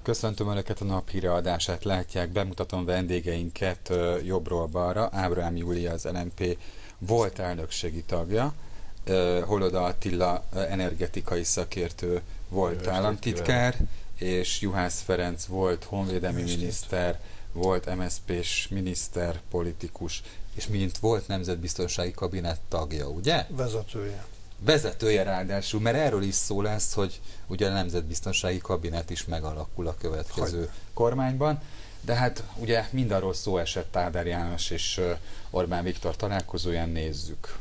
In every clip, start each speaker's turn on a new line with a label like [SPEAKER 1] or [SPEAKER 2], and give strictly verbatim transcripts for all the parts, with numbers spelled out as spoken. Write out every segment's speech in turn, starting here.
[SPEAKER 1] Köszöntöm Önöket, a Naphíre adását látják, bemutatom vendégeinket jobbról balra. Ábrahám Júlia, az el em pé volt elnökségi tagja, Holoda Attila energetikai szakértő volt Jó, államtitkár, és Juhász Ferenc volt honvédelmi Jó, miniszter, volt em es zé pés miniszter, politikus, és mint volt nemzetbiztonsági kabinet tagja, ugye?
[SPEAKER 2] Vezetője.
[SPEAKER 1] Vezetője ráadásul, mert erről is szó lesz, hogy ugye a nemzetbiztonsági kabinet is megalakul a következő Hagy. kormányban, de hát ugye mindarról szó esett Áder János és Orbán Viktor találkozóján, nézzük.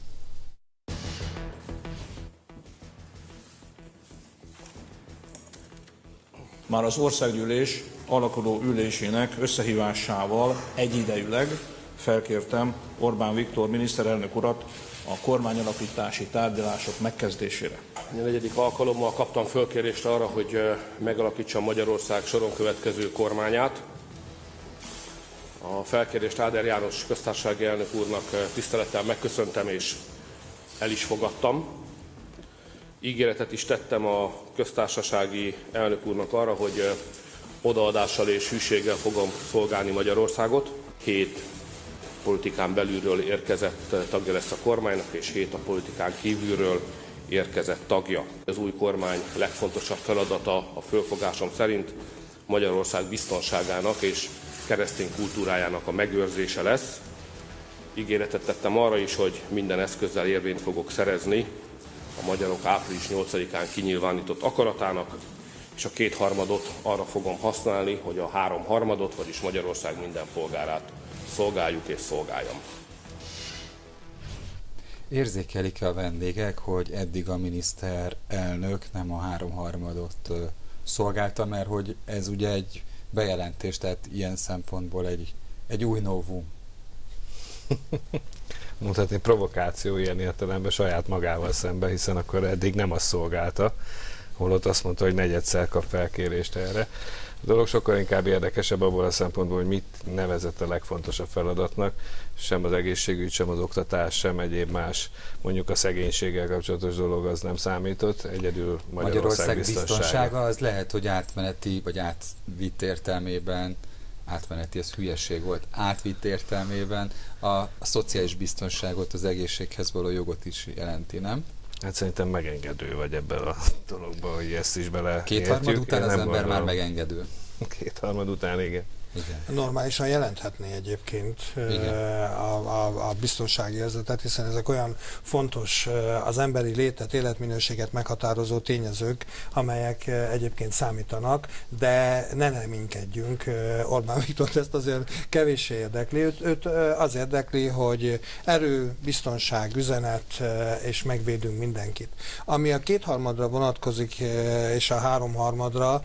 [SPEAKER 3] Már az országgyűlés alakuló ülésének összehívásával egyidejűleg felkértem Orbán Viktor miniszterelnök urat a kormányalapítási tárgyalások megkezdésére.
[SPEAKER 4] A negyedik alkalommal kaptam fölkérést arra, hogy megalakítsam Magyarország soron következő kormányát. A felkérést Áder János köztársasági elnök úrnak tisztelettel megköszöntem és el is fogadtam. Ígéretet is tettem a köztársasági elnök úrnak arra, hogy odaadással és hűséggel fogom szolgálni Magyarországot. Hét politikán belülről érkezett tagja lesz a kormánynak, és hét a politikán kívülről érkezett tagja. Az új kormány legfontosabb feladata a fölfogásom szerint Magyarország biztonságának és keresztény kultúrájának a megőrzése lesz. Ígéretet tettem arra is, hogy minden eszközzel érvényt fogok szerezni a magyarok április nyolcadikán kinyilvánított akaratának, és a kétharmadot arra fogom használni, hogy a háromharmadot, vagyis Magyarország minden polgárát szolgáljuk és szolgáljam.
[SPEAKER 1] Érzékelik-e a vendégek, hogy eddig a miniszterelnök nem a háromharmadot szolgálta, mert hogy ez ugye egy bejelentés, tehát ilyen szempontból egy, egy új novum.
[SPEAKER 5] Mondhatni provokáció ilyen értelemben saját magával szembe, hiszen akkor eddig nem azt szolgálta, holott azt mondta, hogy negyedszer kap felkérést erre. A dolog sokkal inkább érdekesebb abból a szempontból, hogy mit nevezett a legfontosabb feladatnak, sem az egészségügy, sem az oktatás, sem egyéb más, mondjuk a szegénységgel kapcsolatos dolog az nem számított, egyedül Magyarország,
[SPEAKER 1] Magyarország
[SPEAKER 5] biztonsága.
[SPEAKER 1] biztonsága az lehet, hogy átmeneti, vagy átvitt értelmében, átmeneti, ez hülyeség volt, átvitt értelmében a, a szociális biztonságot, az egészséghez való jogot is jelenti, nem?
[SPEAKER 5] Hát szerintem megengedő vagy ebben a dologban, hogy ezt is bele
[SPEAKER 1] Kétharmad után az ember gondolom. Már megengedő.
[SPEAKER 5] Kétharmad után, igen.
[SPEAKER 2] Igen. Normálisan jelenthetné egyébként a, a, a biztonsági érzetet, hiszen ezek olyan fontos, az emberi létet, életminőséget meghatározó tényezők, amelyek egyébként számítanak, de ne reménykedjünk. Orbán Viktor ezt azért kevéssé érdekli. Őt, őt az érdekli, hogy erő, biztonság, üzenet, és megvédünk mindenkit. Ami a kétharmadra vonatkozik, és a háromharmadra,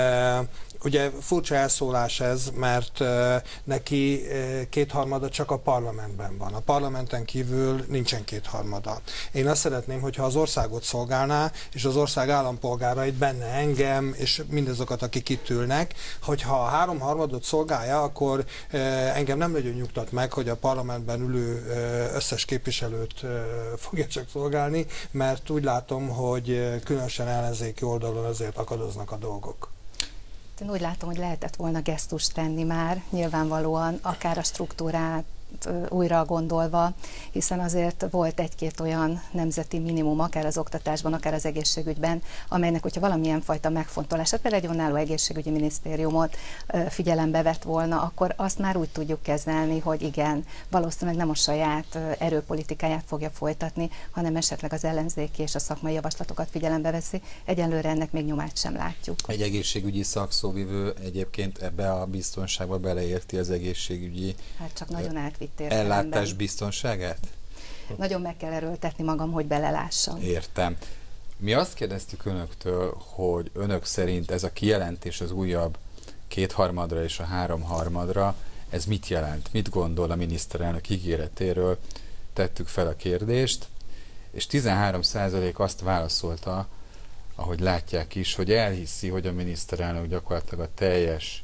[SPEAKER 2] ugye furcsa elszólás ez, mert uh, neki uh, kétharmada csak a parlamentben van. A parlamenten kívül nincsen kétharmada. Én azt szeretném, hogyha az országot szolgálná, és az ország állampolgárait, benne engem, és mindazokat, akik itt ülnek, hogyha a háromharmadot szolgálja, akkor uh, engem nem nagyon nyugtat meg, hogy a parlamentben ülő uh, összes képviselőt uh, fogja csak szolgálni, mert úgy látom, hogy uh, különösen ellenzéki oldalon azért akadoznak a dolgok.
[SPEAKER 6] Én úgy látom, hogy lehetett volna gesztust tenni már, nyilvánvalóan akár a struktúrát újra gondolva, hiszen azért volt egy-két olyan nemzeti minimum, akár az oktatásban, akár az egészségügyben, amelynek, hogyha valamilyen fajta megfontolását, például egy önálló egészségügyi minisztériumot figyelembe vett volna, akkor azt már úgy tudjuk kezelni, hogy igen, valószínűleg nem a saját erőpolitikáját fogja folytatni, hanem esetleg az ellenzéki és a szakmai javaslatokat figyelembe veszi. Egyelőre ennek még nyomát sem látjuk.
[SPEAKER 1] Egy egészségügyi szakszóvivő egyébként ebbe a biztonságba beleérti az egészségügyi
[SPEAKER 6] hát csak nagyon átvitt
[SPEAKER 1] ellátás biztonságát?
[SPEAKER 6] Nagyon meg kell erőltetni magam, hogy belelássam.
[SPEAKER 1] Értem. Mi azt kérdeztük önöktől, hogy önök szerint ez a kijelentés az újabb kétharmadra és a háromharmadra, ez mit jelent? Mit gondol a miniszterelnök ígéretéről? Tettük fel a kérdést, és tizenhárom százalék azt válaszolta, ahogy látják is, hogy elhiszi, hogy a miniszterelnök gyakorlatilag a teljes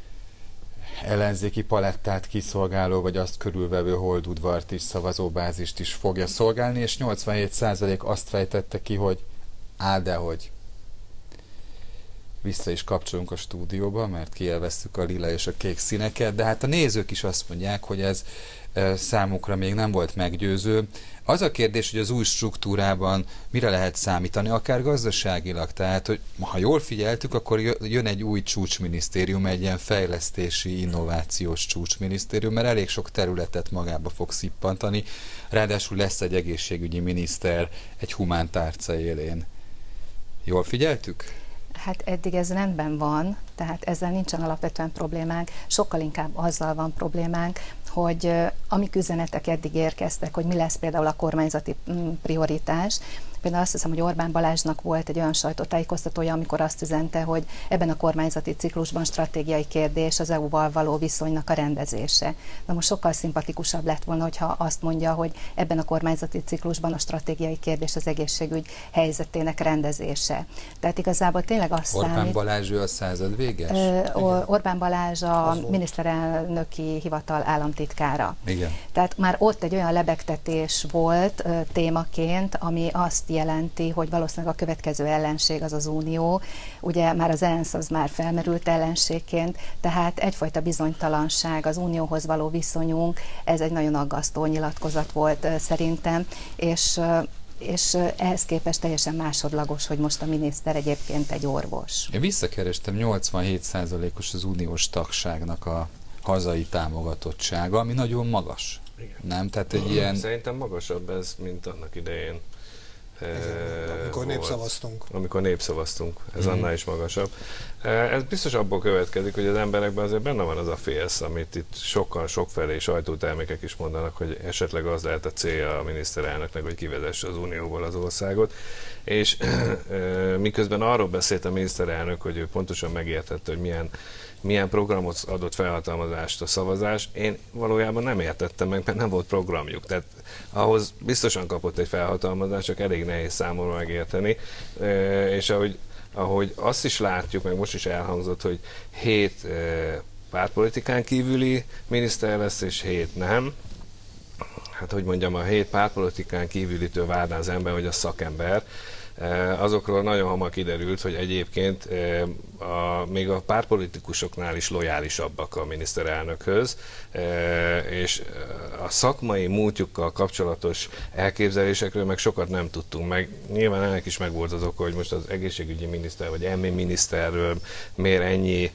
[SPEAKER 1] ellenzéki palettát kiszolgáló, vagy azt körülvevő holdudvart is, szavazóbázist is fogja szolgálni, és nyolcvanhét százalék azt fejtette ki, hogy á, dehogy. vissza is kapcsolunk a stúdióba, mert kielveztük a lila és a kék színeket, de hát a nézők is azt mondják, hogy ez számukra még nem volt meggyőző. Az a kérdés, hogy az új struktúrában mire lehet számítani, akár gazdaságilag, tehát, hogy ha jól figyeltük, akkor jön egy új csúcsminisztérium, egy ilyen fejlesztési, innovációs csúcsminisztérium, mert elég sok területet magába fog szippantani, ráadásul lesz egy egészségügyi miniszter egy humántárca élén. Jól figyeltük?
[SPEAKER 6] Hát eddig ez rendben van, tehát ezzel nincsen alapvetően problémánk, sokkal inkább azzal van problémánk, hogy amik üzenetek eddig érkeztek, hogy mi lesz például a kormányzati prioritás. Például azt hiszem, hogy Orbán Balázsnak volt egy olyan sajtótájékoztatója, amikor azt üzente, hogy ebben a kormányzati ciklusban stratégiai kérdés az é u-val való viszonynak a rendezése. Na most sokkal szimpatikusabb lett volna, hogyha azt mondja, hogy ebben a kormányzati ciklusban a stratégiai kérdés az egészségügy helyzetének rendezése. Tehát igazából tényleg azt
[SPEAKER 1] Orbán
[SPEAKER 6] számít...
[SPEAKER 1] Balázs ő a század véges?
[SPEAKER 6] Or- Orbán Balázs a miniszterelnöki hivatal államtitkára.
[SPEAKER 1] Igen.
[SPEAKER 6] Tehát már ott egy olyan lebegtetés volt ö, témaként, ami azt jelenti, hogy valószínűleg a következő ellenség az az Unió. Ugye már az ENSZ az már felmerült ellenségként, tehát egyfajta bizonytalanság az Unióhoz való viszonyunk, ez egy nagyon aggasztó nyilatkozat volt ö, szerintem, és ö, és ehhez képest teljesen másodlagos, hogy most a miniszter egyébként egy orvos.
[SPEAKER 1] Én visszakerestem, nyolcvanhét százalékos az uniós tagságnak a hazai támogatottsága, ami nagyon magas. Igen. Nem? Tehát egy ilyen...
[SPEAKER 5] Szerintem magasabb ez, mint annak idején.
[SPEAKER 2] Igen, amikor volt. népszavaztunk.
[SPEAKER 5] Amikor népszavaztunk. Ez mm. annál is magasabb. Ez biztos abból következik, hogy az emberekben azért benne van az a félsz, amit itt sokan, sokfelé sajtótermékek is mondanak, hogy esetleg az lehet a célja a miniszterelnöknek, hogy kivezesse az Unióból az országot. És miközben arról beszélt a miniszterelnök, hogy ő pontosan megértette, hogy milyen milyen programot adott felhatalmazást a szavazás, én valójában nem értettem meg, mert nem volt programjuk. Tehát ahhoz biztosan kapott egy felhatalmazást, csak elég nehéz számomra megérteni. És ahogy, ahogy azt is látjuk, meg most is elhangzott, hogy hét pártpolitikán kívüli miniszter lesz, és hét nem. Hát, hogy mondjam, a hét pártpolitikán kívülitől várná az ember, hogy a szakember. Azokról nagyon hamar kiderült, hogy egyébként a, még a pártpolitikusoknál is lojálisabbak a miniszterelnökhöz, és a szakmai múltjukkal kapcsolatos elképzelésekről meg sokat nem tudtunk meg. Nyilván ennek is megvolt az oka, hogy most az egészségügyi miniszter vagy em miniszterről miért ennyi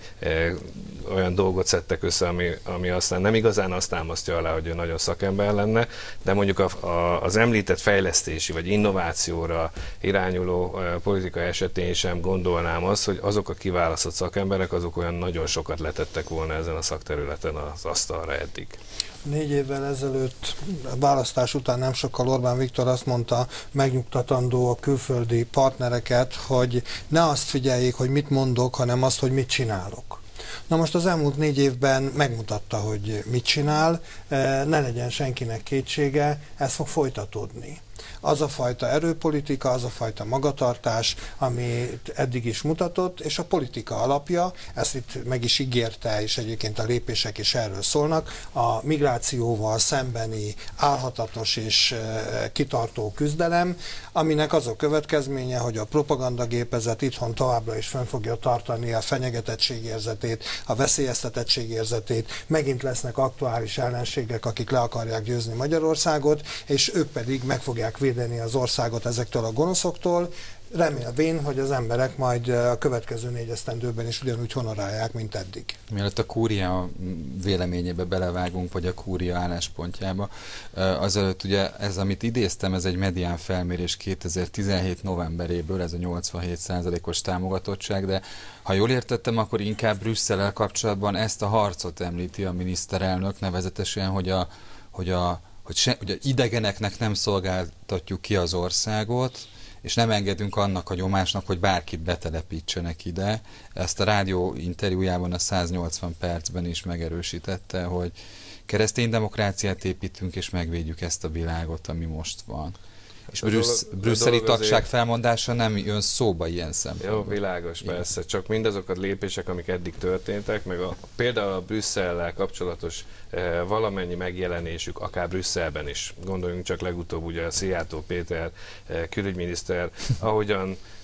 [SPEAKER 5] olyan dolgot szedtek össze, ami, ami aztán nem igazán azt támasztja alá, hogy ő nagyon szakember lenne, de mondjuk a, a, az említett fejlesztési vagy innovációra irányuló politika esetén sem gondolnám azt, hogy azok a kiválasztott szakemberek, azok olyan nagyon sokat letettek volna ezen a szakterületen az asztalra eddig.
[SPEAKER 2] Négy évvel ezelőtt, a választás után nem sokkal Orbán Viktor azt mondta, megnyugtatandó a külföldi partnereket, hogy ne azt figyeljék, hogy mit mondok, hanem azt, hogy mit csinálok. Na most az elmúlt négy évben megmutatta, hogy mit csinál, ne legyen senkinek kétsége, ez fog folytatódni. Az a fajta erőpolitika, az a fajta magatartás, amit eddig is mutatott, és a politika alapja, ezt itt meg is ígérte, és egyébként a lépések is erről szólnak, a migrációval szembeni álhatatos és kitartó küzdelem, aminek az a következménye, hogy a propagandagépezet itthon továbbra is fönn fogja tartani a fenyegetettségérzetét, a veszélyeztetettségérzetét, megint lesznek aktuális ellenségek, akik le akarják győzni Magyarországot, és ők pedig meg fogják védeni az országot ezektől a gonoszoktól, remélvén, hogy az emberek majd a következő négy esztendőben is ugyanúgy honorálják, mint eddig.
[SPEAKER 1] Mielőtt a kúria véleményébe belevágunk, vagy a kúria álláspontjába, azelőtt ugye ez, amit idéztem, ez egy medián felmérés kétezer-tizenhét novemberéből, ez a nyolcvanhét százalékos támogatottság, de ha jól értettem, akkor inkább Brüsszellel kapcsolatban ezt a harcot említi a miniszterelnök, nevezetesen, hogy a, hogy a Hogy, se, hogy a idegeneknek nem szolgáltatjuk ki az országot, és nem engedünk annak a nyomásnak, hogy bárkit betelepítsenek ide. Ezt a rádió interjújában a száznyolcvan percben is megerősítette, hogy keresztény demokráciát építünk, és megvédjük ezt a világot, ami most van. És a brüssz, brüsszeli tagság azért... felmondása nem jön szóba ilyen szempontból.
[SPEAKER 5] Jó, világos, igen. Persze. Csak mindazokat lépések, amik eddig történtek, meg a, például a Brüsszellel kapcsolatos e, valamennyi megjelenésük, akár Brüsszelben is. Gondoljunk csak legutóbb ugye a Szijjártó Péter e, külügyminiszter, ahogyan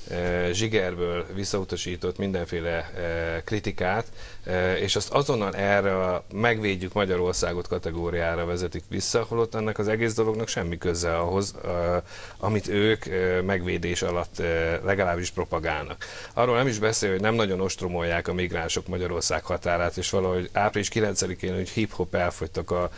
[SPEAKER 5] zsigerből visszautasított mindenféle kritikát, és azt azonnal erre a megvédjük Magyarországot kategóriára vezetik vissza, holott ennek az egész dolognak semmi köze ahhoz, amit ők megvédés alatt legalábbis propagálnak. Arról nem is beszél, hogy nem nagyon ostromolják a migránsok Magyarország határát, és valahogy április kilencedikén, hogy hip-hop elfogytak a,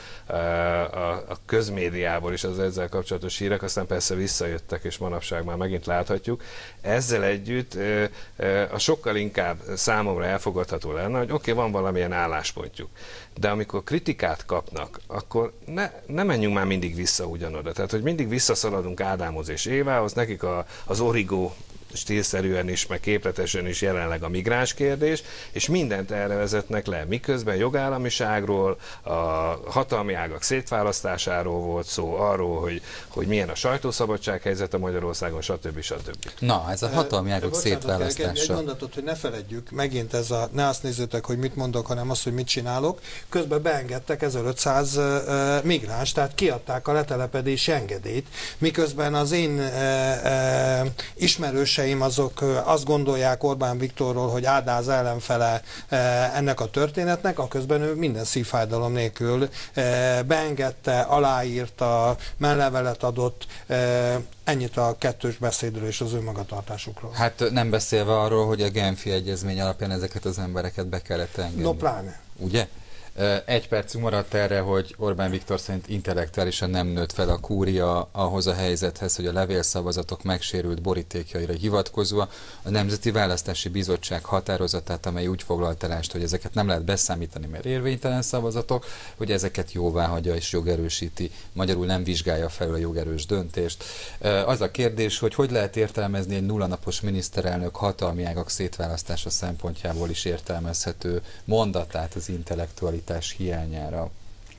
[SPEAKER 5] a, a közmédiából is az ezzel kapcsolatos hírek, aztán persze visszajöttek, és manapság már megint láthatjuk. Ezzel együtt a sokkal inkább számomra elfogadható lenne, hogy oké, okay, van valamilyen álláspontjuk, de amikor kritikát kapnak, akkor ne, ne menjünk már mindig vissza ugyanoda. Tehát, hogy mindig visszaszaladunk Ádámhoz és Évához, nekik a, az origó stílszerűen is, meg képletesen is jelenleg a migráns kérdés, és mindent erre vezetnek le. Miközben jogállamiságról, a hatalmi ágak szétválasztásáról volt szó, arról, hogy, hogy milyen a sajtószabadság helyzete Magyarországon, stb. stb.
[SPEAKER 1] Na, ez a hatalmi ágak szétválasztása.
[SPEAKER 2] Egy, egy mondatot, hogy ne feledjük, megint ez a, ne azt nézzétek, hogy mit mondok, hanem azt, hogy mit csinálok. Közben beengedtek ezerötszáz uh, migráns, tehát kiadták a letelepedési engedélyt, miközben az én uh, uh, ismerős azok azt gondolják Orbán Viktorról, hogy Ádáz ellenfele ennek a történetnek, aközben ő minden szívfájdalom nélkül beengedte, aláírta, mellevelet adott, ennyit a kettős beszédről és az ő magatartásukról.
[SPEAKER 1] Hát nem beszélve arról, hogy a Genfi egyezmény alapján ezeket az embereket be kellett engedni.
[SPEAKER 2] No, pláne.
[SPEAKER 1] Ugye? Egy percünk maradt erre, hogy Orbán Viktor szerint intellektuálisan nem nőtt fel a kúria ahhoz a helyzethez, hogy a levélszavazatok megsérült borítékjaira hivatkozva a Nemzeti Választási Bizottság határozatát, amely úgy foglalt állást, hogy ezeket nem lehet beszámítani, mert érvénytelen szavazatok, hogy ezeket jóváhagyja és jogerősíti, magyarul nem vizsgálja fel a jogerős döntést. Az a kérdés, hogy hogy lehet értelmezni egy nullanapos miniszterelnök hatalmi ágak szétválasztása szempontjából is értelmezhető mondatát az intellektualitás hiányára.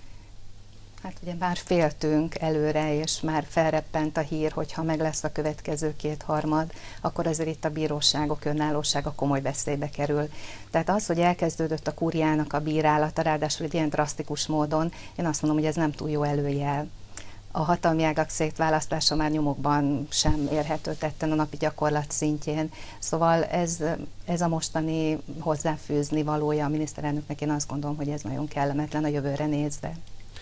[SPEAKER 6] Hát ugye már féltünk előre, és már felreppent a hír, hogy ha meg lesz a következő kétharmad, akkor azért itt a bíróságok önállósága komoly veszélybe kerül. Tehát az, hogy elkezdődött a kúriának a bírálata, ráadásul egy ilyen drasztikus módon, én azt mondom, hogy ez nem túl jó előjel. A hatalmi ágak szétválasztása már nyomokban sem érhető tetten a napi gyakorlat szintjén. Szóval ez, ez a mostani hozzáfűzni valója a miniszterelnöknek, én azt gondolom, hogy ez nagyon kellemetlen a jövőre nézve.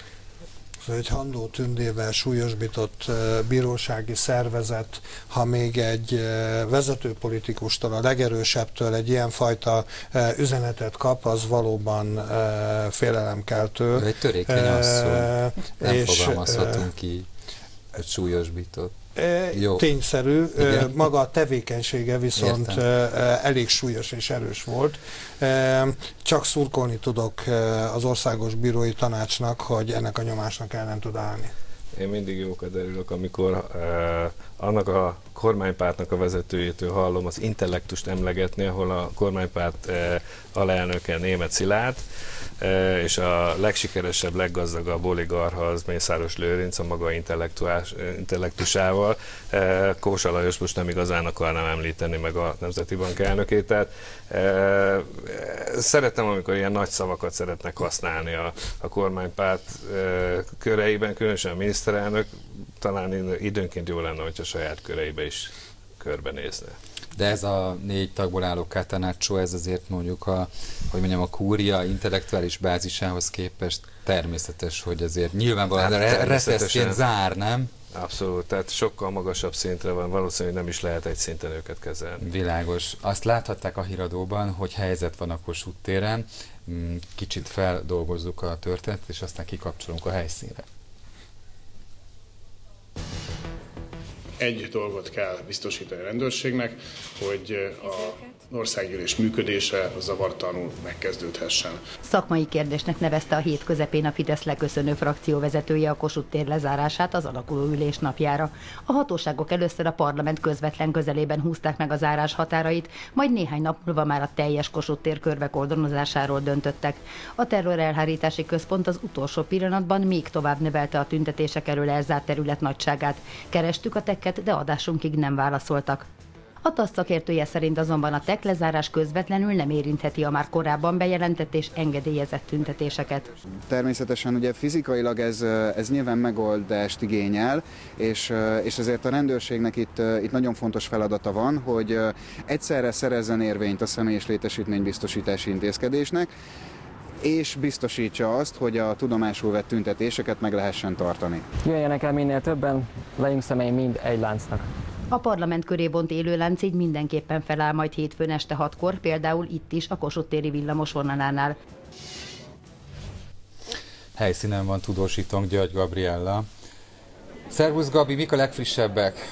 [SPEAKER 2] Egy Handó Tündével súlyosbított uh, bírósági szervezet, ha még egy uh, vezető politikustól, a legerősebbtől egy ilyenfajta uh, üzenetet kap, az valóban uh, félelemkeltő.
[SPEAKER 1] Egy törékeny asszony, uh, nem és, fogalmazhatunk így, egy súlyosbított.
[SPEAKER 2] Jó. Tényszerű, igen. Maga a tevékenysége viszont Értem. elég súlyos és erős volt. Csak szurkolni tudok az Országos Bírói Tanácsnak, hogy ennek a nyomásnak ellen tud állni.
[SPEAKER 5] Én mindig jókat örülök, amikor eh, annak a kormánypártnak a vezetőjétől hallom az intellektust emlegetni, ahol a kormánypárt eh, alelnöke Németh Szilárd, eh, és a legsikeresebb, leggazdagabb oligarcha az Mészáros Lőrinc a maga intellektusával. Eh, Kósa Lajos most nem igazán akarnám említeni meg a Nemzeti Bank elnökét. Tehát eh, szeretem, amikor ilyen nagy szavakat szeretnek használni a, a kormánypárt eh, köreiben, különösen a miniszterelnök. Talán időnként jó lenne, hogyha saját köreibe is körbenézne.
[SPEAKER 1] De ez a négy tagból álló Catenaccio, ez azért mondjuk a, hogy mondjam, a kúria intellektuális bázisához képest természetes, hogy azért nyilvánvalóan retesztként zár, nem?
[SPEAKER 5] Abszolút, tehát sokkal magasabb szintre van, valószínűleg nem is lehet egy szinten őket kezelni.
[SPEAKER 1] Világos. Azt láthatták a híradóban, hogy helyzet van a Kossuth téren, kicsit feldolgozzuk a történetet, és aztán kikapcsolunk a helyszínre.
[SPEAKER 7] Egy dolgot kell biztosítani a rendőrségnek, hogy a országgyűlés működése zavartalanul megkezdődhessen.
[SPEAKER 8] Szakmai kérdésnek nevezte a hét közepén a Fidesz leköszönő frakcióvezetője a Kossuth tér lezárását az alakuló ülés napjára. A hatóságok először a parlament közvetlen közelében húzták meg a zárás határait, majd néhány nap múlva már a teljes Kossuth tér körbekordonozásáról döntöttek. A terrorelhárítási központ az utolsó pillanatban még tovább növelte a tüntetések elől elzárt terület nagyságát. Kerestük a tekket, de adásunkig nem válaszoltak. A TASZ szakértője szerint azonban a té e ká lezárás közvetlenül nem érintheti a már korábban bejelentett és engedélyezett tüntetéseket.
[SPEAKER 9] Természetesen ugye fizikailag ez, ez nyilván megoldást igényel, és, és ezért a rendőrségnek itt, itt nagyon fontos feladata van, hogy egyszerre szerezzen érvényt a személyes létesítménybiztosítási intézkedésnek, és biztosítsa azt, hogy a tudomásul vett tüntetéseket meg lehessen tartani.
[SPEAKER 10] Jöjjenek el minél többen, legyünk szemei mind egy láncnak.
[SPEAKER 8] A parlament köré vont élőlánc így mindenképpen feláll majd hétfőn este hatkor, például itt is a Kossuth téri villamos vonalánál.
[SPEAKER 1] Helyszínen van tudósítónk György Gabriella. Szervusz Gabi, mik a legfrissebbek?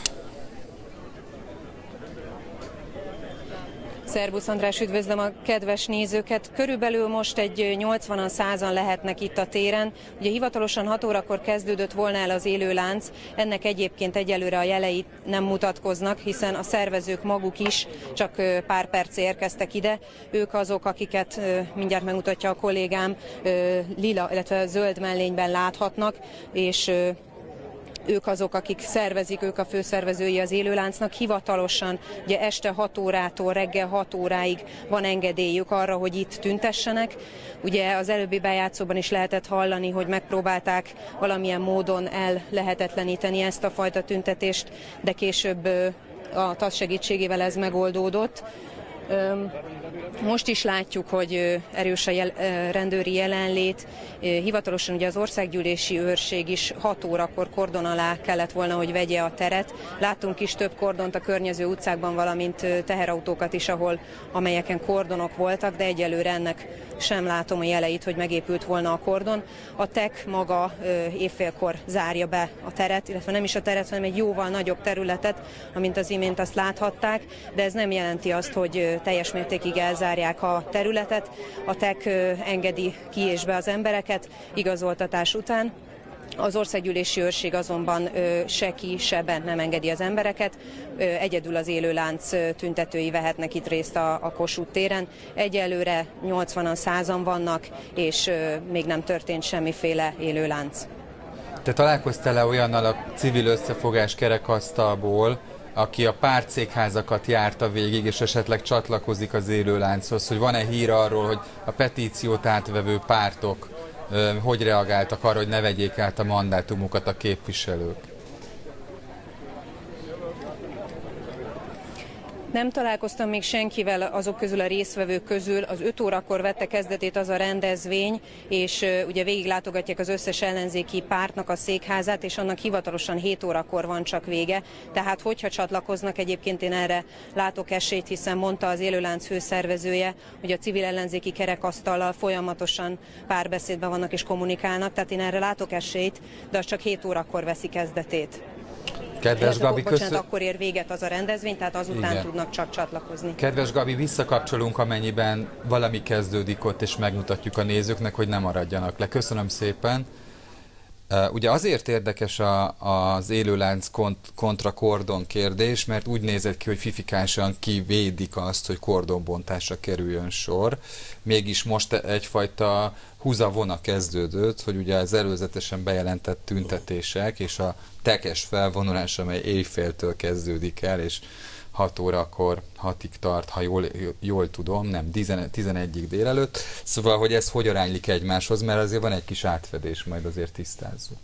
[SPEAKER 11] Szervusz András, üdvözlöm a kedves nézőket. Körülbelül most egy nyolcvanan, százan lehetnek itt a téren. Ugye hivatalosan hat órakor kezdődött volna el az élőlánc, ennek egyébként egyelőre a jelei nem mutatkoznak, hiszen a szervezők maguk is csak pár perc érkeztek ide. Ők azok, akiket mindjárt megmutatja a kollégám, lila, illetve zöld mellényben láthatnak, és ők azok, akik szervezik, ők a főszervezői az élőláncnak. Hivatalosan ugye este hat órától reggel hat óráig van engedélyük arra, hogy itt tüntessenek. Ugye az előbbi bejátszóban is lehetett hallani, hogy megpróbálták valamilyen módon ellehetetleníteni ezt a fajta tüntetést, de később a TASZ segítségével ez megoldódott. Most is látjuk, hogy erős a jel, rendőri jelenlét. Hivatalosan ugye az országgyűlési őrség is hat órakor kordon alá kellett volna, hogy vegye a teret. Láttunk is több kordont a környező utcákban, valamint teherautókat is, ahol, amelyeken kordonok voltak, de egyelőre ennek sem látom a jeleit, hogy megépült volna a kordon. A té e ká maga évfélkor zárja be a teret, illetve nem is a teret, hanem egy jóval nagyobb területet, amint az imént azt láthatták, de ez nem jelenti azt, hogy teljes mértékig elzárják a területet. A té e ká engedi ki és be az embereket igazoltatás után. Az országgyűlési őrség azonban se ki, se bent nem engedi az embereket. Egyedül az élőlánc tüntetői vehetnek itt részt a, a Kossuth téren. Egyelőre nyolcvanan, százan vannak, és még nem történt semmiféle élőlánc.
[SPEAKER 1] Te találkoztál-e olyannal a civil összefogás kerekasztalból, aki a pártszékházakat járta végig, és esetleg csatlakozik az élőlánchoz, hogy van-e hír arról, hogy a petíciót átvevő pártok hogy reagáltak arra, hogy ne vegyék át a mandátumukat a képviselők?
[SPEAKER 11] Nem találkoztam még senkivel azok közül, a résztvevők közül. Az öt órakor vette kezdetét az a rendezvény, és uh, ugye végiglátogatják az összes ellenzéki pártnak a székházát, és annak hivatalosan hét órakor van csak vége. Tehát hogyha csatlakoznak, egyébként én erre látok esélyt, hiszen mondta az élőlánc főszervezője, hogy a civil ellenzéki kerekasztallal folyamatosan párbeszédben vannak és kommunikálnak, tehát én erre látok esélyt, de az csak hét órakor veszi kezdetét.
[SPEAKER 1] Kedves Gabi,
[SPEAKER 11] bocsánat, köszön... akkor ér véget az a rendezvény, tehát azután Igen. tudnak csak csatlakozni.
[SPEAKER 1] Kedves Gabi, visszakapcsolunk, amennyiben valami kezdődik ott, és megmutatjuk a nézőknek, hogy ne maradjanak le. Köszönöm szépen. Uh, ugye azért érdekes a, az élőlánc kont, kontra kordon kérdés, mert úgy nézett ki, hogy fifikásan kivédik azt, hogy kordonbontásra kerüljön sor. Mégis most egyfajta húzavona kezdődött, hogy ugye az előzetesen bejelentett tüntetések és a té e ká-es felvonulás, amely éjféltől kezdődik el, és hat órakor, hatig tart, ha jól, jól tudom, nem, tizenegyig délelőtt. Szóval, hogy ez hogy aránylik egymáshoz, mert azért van egy kis átfedés, majd azért tisztázzuk.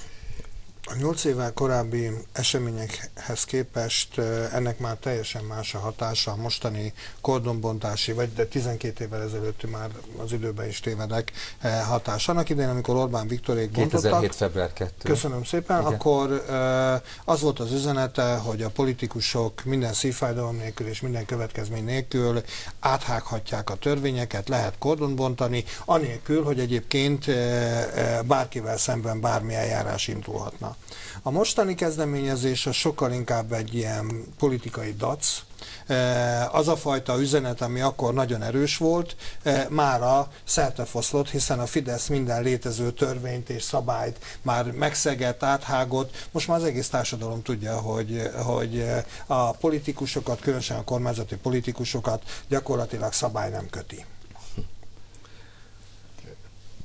[SPEAKER 2] A nyolc évvel korábbi eseményekhez képest ennek már teljesen más a hatása, a mostani kordonbontási, vagy de tizenkét évvel ezelőtti már az időben is tévedek hatása. Annak idején, amikor Orbán Viktorék bontottak,
[SPEAKER 1] kétezer-hét február kettő.
[SPEAKER 2] Köszönöm szépen, Igen. akkor az volt az üzenete, hogy a politikusok minden szívfájdalom nélkül és minden következmény nélkül áthághatják a törvényeket, lehet kordonbontani, anélkül, hogy egyébként bárkivel szemben bármi eljárás indulhatna. A mostani kezdeményezés az sokkal inkább egy ilyen politikai dac. Az a fajta üzenet, ami akkor nagyon erős volt, mára szertefoszlott, hiszen a Fidesz minden létező törvényt és szabályt már megszegett, áthágott. Most már az egész társadalom tudja, hogy, hogy a politikusokat, különösen a kormányzati politikusokat gyakorlatilag szabály nem köti.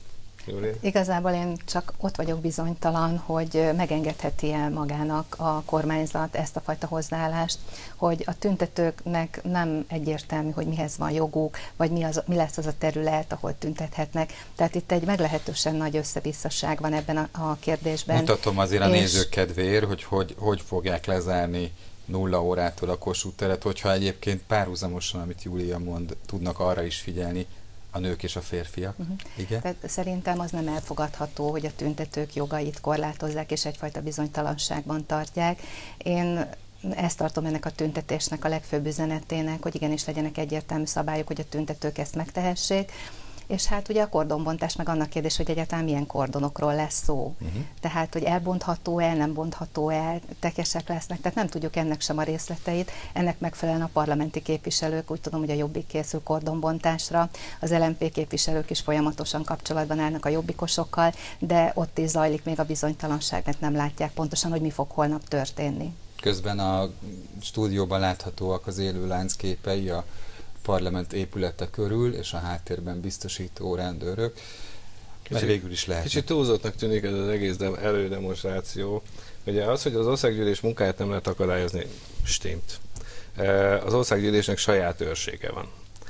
[SPEAKER 5] Júlia?
[SPEAKER 6] Igazából én csak ott vagyok bizonytalan, hogy megengedheti-e magának a kormányzat ezt a fajta hozzáállást, hogy a tüntetőknek nem egyértelmű, hogy mihez van joguk, vagy mi, az, mi lesz az a terület, ahol tüntethetnek. Tehát itt egy meglehetősen nagy összevisszaság van ebben a, a kérdésben.
[SPEAKER 1] Mutatom azért a
[SPEAKER 6] és...
[SPEAKER 1] nézők kedvéért, hogy, hogy hogy fogják lezárni nulla órától a Kossuth teret, hogyha egyébként párhuzamosan, amit Júlia mond, tudnak arra is figyelni, a nők és a férfiak. Uh-huh. Igen?
[SPEAKER 6] Tehát szerintem az nem elfogadható, hogy a tüntetők jogait korlátozzák, és egyfajta bizonytalanságban tartják. Én ezt tartom ennek a tüntetésnek a legfőbb üzenetének, hogy igenis legyenek egyértelmű szabályok, hogy a tüntetők ezt megtehessék. És hát ugye a kordonbontás meg annak kérdés, hogy egyáltalán milyen kordonokról lesz szó. Uh-huh. Tehát, hogy elbontható-e, nem bontható-e, tekesek lesznek, tehát nem tudjuk ennek sem a részleteit. Ennek megfelelően a parlamenti képviselők, úgy tudom, hogy a Jobbik készül kordonbontásra, az el em pé képviselők is folyamatosan kapcsolatban állnak a jobbikosokkal, de ott is zajlik még a bizonytalanság, mert nem látják pontosan, hogy mi fog holnap történni.
[SPEAKER 1] Közben a stúdióban láthatóak az élő láncképei a parlament épülete körül, és a háttérben biztosító rendőrök, mert végül is lehet.
[SPEAKER 5] Kicsit túlzottnak tűnik ez az egész elődemonstráció. Ugye az, hogy az országgyűlés munkáját nem lehet akadályozni, stimmt. Az országgyűlésnek saját őrsége van.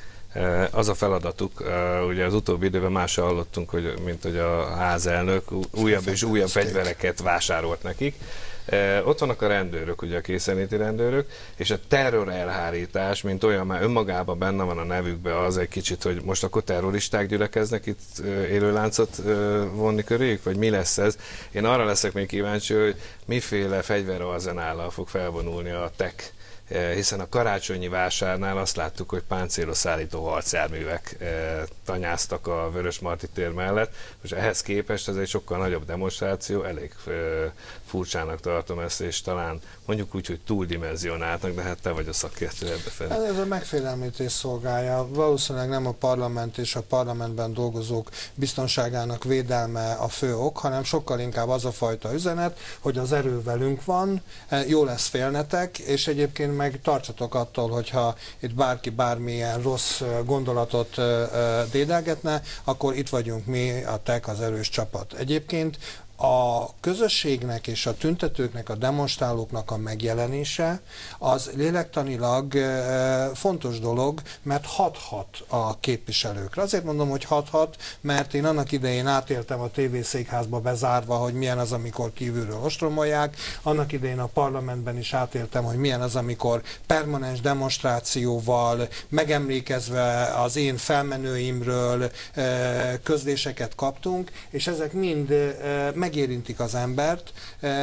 [SPEAKER 5] Az a feladatuk, ugye az utóbbi időben másra hallottunk, hogy, mint hogy a házelnök újabb és újabb fegyvereket vásárolt nekik. Ott vannak a rendőrök, ugye a készenléti rendőrök, és a terror elhárítás, mint olyan, már önmagában benne van a nevükben, az egy kicsit, hogy most akkor terroristák gyülekeznek itt élőláncot vonni köréjük, vagy mi lesz ez? Én arra leszek még kíváncsi, hogy miféle fegyverarzenállal fog felvonulni a tech, hiszen a karácsonyi vásárnál azt láttuk, hogy páncélos szállító harcjárművek e, tanyáztak a Vörösmarty tér mellett. Most ehhez képest ez egy sokkal nagyobb demonstráció, elég e, furcsának tartom ezt, és talán mondjuk úgy, hogy túldimenzionáltnak, de hát te vagy a szakértő ebbe felé.
[SPEAKER 2] Ez a megfélemlítés szolgálja. Valószínűleg nem a parlament és a parlamentben dolgozók biztonságának védelme a fő ok, hanem sokkal inkább az a fajta üzenet, hogy az erő velünk van, jó lesz félnetek, és egyébként meg tartsatok attól, hogyha itt bárki bármilyen rossz gondolatot dédelgetne, akkor itt vagyunk mi, a tech, az erős csapat. Egyébként a közösségnek és a tüntetőknek, a demonstrálóknak a megjelenése az lélektanilag fontos dolog, mert hathat a képviselőkre. Azért mondom, hogy hathat, mert én annak idején átéltem a tévészékházba bezárva, hogy milyen az, amikor kívülről ostromolják. Annak idején a parlamentben is átéltem, hogy milyen az, amikor permanens demonstrációval, megemlékezve az én felmenőimről közléseket kaptunk, és ezek mind meg megérintik az embert.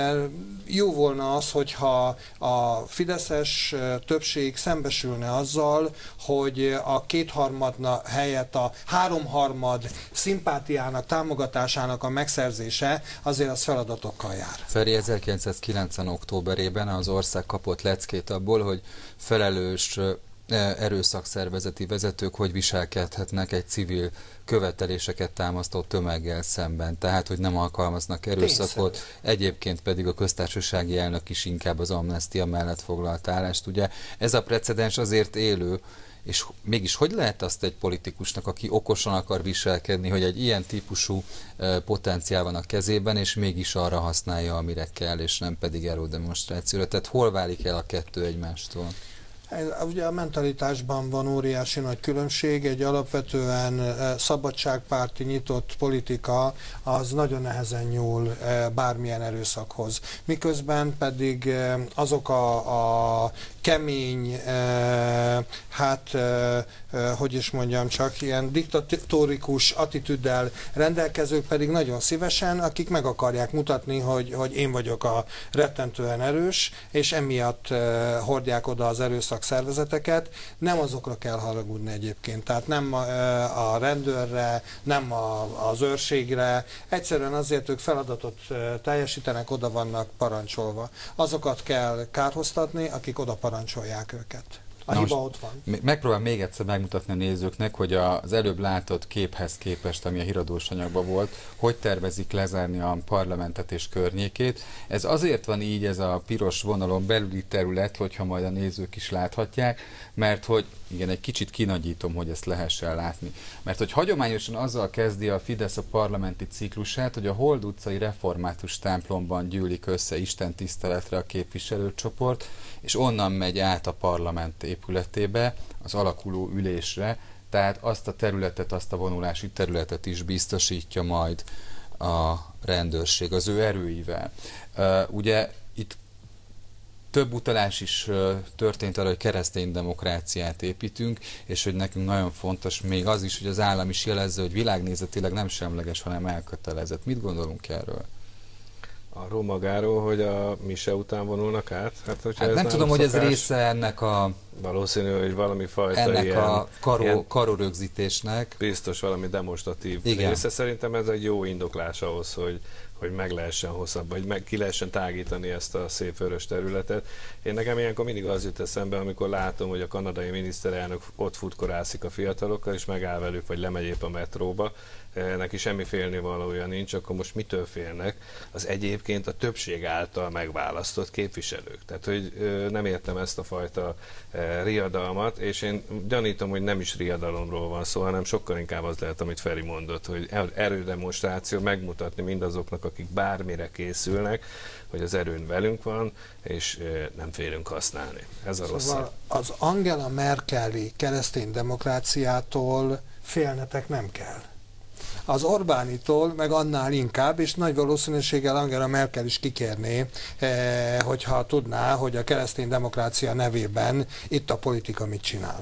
[SPEAKER 2] Jó volna az, hogyha a fideszes többség szembesülne azzal, hogy a kétharmadna helyett a háromharmad szimpátiának, támogatásának a megszerzése azért az feladatokkal jár.
[SPEAKER 1] Feri, ezerkilencszázkilencven októberében az ország kapott leckét abból, hogy felelős erőszakszervezeti vezetők hogy viselkedhetnek egy civil követeléseket támasztó tömeggel szemben. Tehát, hogy nem alkalmaznak erőszakot, tényszerű. Egyébként pedig a köztársasági elnök is inkább az amnestia mellett foglalt állást. Ugye ez a precedens azért élő, és mégis hogy lehet azt egy politikusnak, aki okosan akar viselkedni, hogy egy ilyen típusú e, potenciál van a kezében, és mégis arra használja, amire kell, és nem pedig erődemonstrációra. Tehát hol válik el a kettő egymástól?
[SPEAKER 2] Ugye a mentalitásban van óriási nagy különbség, egy alapvetően szabadságpárti nyitott politika az nagyon nehezen nyúl bármilyen erőszakhoz. Miközben pedig azok a, a kemény, hát hogy is mondjam csak, ilyen diktatórikus attitűddel rendelkezők pedig nagyon szívesen, akik meg akarják mutatni, hogy, hogy én vagyok a rettentően erős, és emiatt hordják oda az erőszak szervezeteket, nem azokra kell haragudni egyébként, tehát nem a rendőrre, nem az őrségre, egyszerűen azért ők feladatot teljesítenek, oda vannak parancsolva. Azokat kell kárhoztatni, akik oda parancsolják őket. A hiba ott van.
[SPEAKER 1] Megpróbálom még egyszer megmutatni a nézőknek, hogy az előbb látott képhez képest, ami a híradós anyagban volt, hogy tervezik lezárni a parlamentet és környékét. Ez azért van így, ez a piros vonalon belüli terület, hogyha majd a nézők is láthatják, mert hogy, igen, egy kicsit kinagyítom, hogy ezt lehessen látni. Mert hogy hagyományosan azzal kezdi a Fidesz a parlamenti ciklusát, hogy a Hold utcai református templomban gyűlik össze istentiszteletre a képviselőcsoport, és onnan megy át a parlament épületébe, az alakuló ülésre, tehát azt a területet, azt a vonulási területet is biztosítja majd a rendőrség az ő erőivel. Uh, ugye itt több utalás is uh, történt arra, hogy keresztény demokráciát építünk, és hogy nekünk nagyon fontos még az is, hogy az állam is jelezze, hogy világnézetileg nem semleges, hanem elkötelezett. Mit gondolunk erről?
[SPEAKER 5] Arról magáról, hogy a mise után vonulnak át? Hát,
[SPEAKER 1] hát nem, nem tudom, szokás, hogy ez része ennek a...
[SPEAKER 5] Valószínű, hogy valami fajta
[SPEAKER 1] ennek
[SPEAKER 5] ilyen...
[SPEAKER 1] a karó, karórögzítésnek.
[SPEAKER 5] Biztos valami demonstratív igen. része. Szerintem ez egy jó indoklás ahhoz, hogy, hogy meg lehessen hosszabb, vagy meg ki lehessen tágítani ezt a szép vörös területet. Én nekem ilyenkor mindig az jut eszembe, amikor látom, hogy a kanadai miniszterelnök ott futkorászik a fiatalokkal, és megáll velük, vagy lemegy épp a metróba. Neki semmi félnivalója nincs, akkor most mitől félnek? Az egyébként a többség által megválasztott képviselők. Tehát, hogy nem értem ezt a fajta riadalmat, és én gyanítom, hogy nem is riadalomról van szó, hanem sokkal inkább az lehet, amit Feri mondott, hogy erődemonstráció, megmutatni mindazoknak, akik bármire készülnek, hogy az erőn velünk van, és nem félünk használni. Ez a
[SPEAKER 2] szóval
[SPEAKER 5] rossz.
[SPEAKER 2] Az Angela Merkeli keresztény demokráciától félnetek nem kell. Az Orbánitól meg annál inkább, és nagy valószínűséggel Angela Merkel is kikérné, eh, hogyha tudná, hogy a keresztény demokrácia nevében itt a politika mit csinál.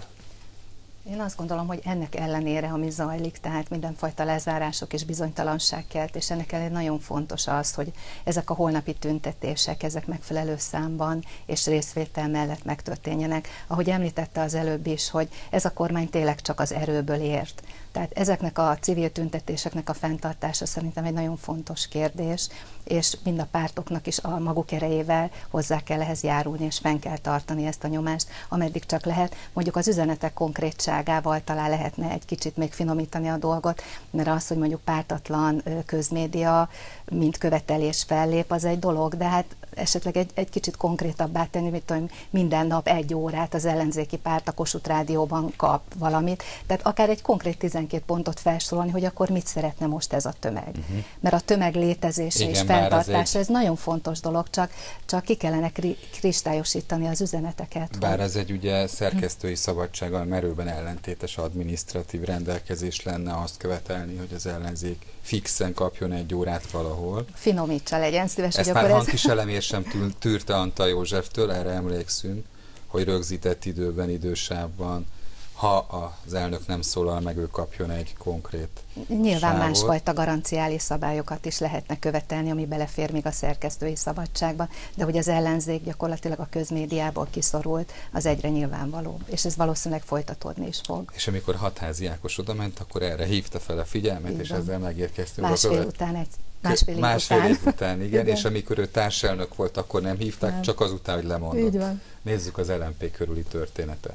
[SPEAKER 6] Én azt gondolom, hogy ennek ellenére, ami zajlik, tehát mindenfajta lezárások és bizonytalanságkelt, és ennek ellenére nagyon fontos az, hogy ezek a holnapi tüntetések, ezek megfelelő számban és részvétel mellett megtörténjenek. Ahogy említette az előbb is, hogy ez a kormány tényleg csak az erőből ért. Tehát ezeknek a civil tüntetéseknek a fenntartása szerintem egy nagyon fontos kérdés, és mind a pártoknak is a maguk erejével hozzá kell ehhez járulni, és fenn kell tartani ezt a nyomást, ameddig csak lehet. Mondjuk az üzenetek konkrétságával talán lehetne egy kicsit még finomítani a dolgot, mert az, hogy mondjuk pártatlan közmédia, mint követelés fellép, az egy dolog, de hát esetleg egy, egy kicsit konkrétabbá tenni, mint hogy minden nap egy órát az ellenzéki párt a Kossuth Rádióban kap valamit. Tehát akár egy konkrét tizenkét pontot felsorolni, hogy akkor mit szeretne most ez a tömeg. Uh-huh. Mert a tömeg létezése igen, és fenntartása, ez, egy... ez nagyon fontos dolog, csak, csak ki kellene kri kristályosítani az üzeneteket.
[SPEAKER 1] Bár hogy... ez egy ugye szerkesztői szabadsággal merőben ellentétes adminisztratív rendelkezés lenne azt követelni, hogy az ellenzék fixen kapjon egy órát valahol.
[SPEAKER 6] Finomítsa, legyen szíves.
[SPEAKER 1] Ezt már Hankiselemért sem tűrte Antal Józseftől, erre emlékszünk, hogy rögzített időben, idősávban, ha az elnök nem szólal meg, ő kapjon egy konkrét
[SPEAKER 6] Nyilván
[SPEAKER 1] sávot.
[SPEAKER 6] Másfajta garanciális szabályokat is lehetne követelni, ami belefér még a szerkesztői szabadságba, de hogy az ellenzék gyakorlatilag a közmédiából kiszorult, az egyre nyilvánvaló, és ez valószínűleg folytatódni is fog.
[SPEAKER 1] És amikor Hatházi Ákos odament, akkor erre hívta fel a figyelmet, így és van. Ezzel megérkeztünk.
[SPEAKER 6] Másfél
[SPEAKER 1] követ...
[SPEAKER 6] után egy Másfél év
[SPEAKER 1] Másfél
[SPEAKER 6] után.
[SPEAKER 1] év után, igen,
[SPEAKER 6] igen,
[SPEAKER 1] és amikor ő társelnök volt, akkor nem hívták, nem. Csak azután, hogy lemondott.
[SPEAKER 6] Így van.
[SPEAKER 1] Nézzük az el em pé körüli történetet.